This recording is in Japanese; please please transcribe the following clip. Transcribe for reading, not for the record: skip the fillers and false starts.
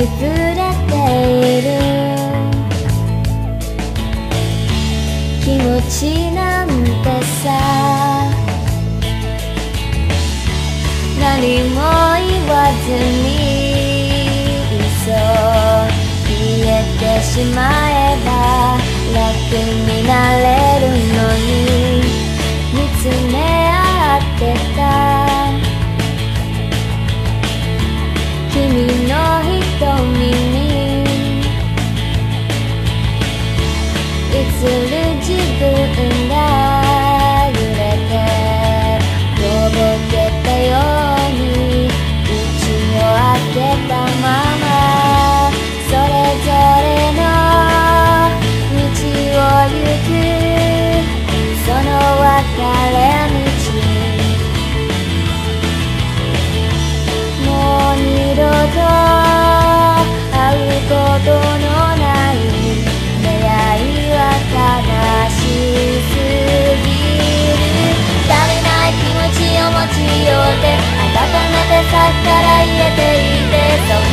れている気持ちなんてさ、何も言わずにそう言えてしまえば楽になれるのに、見つめ合ってた君の瞳に映る自分が揺れてとぼけたように口を開けたまま、それぞれの道を行くその分かれ道、もう二度と会うことのない出会いは悲しすぎる。足りない気持ちを持ちようって温めてさっきから言えていて、そう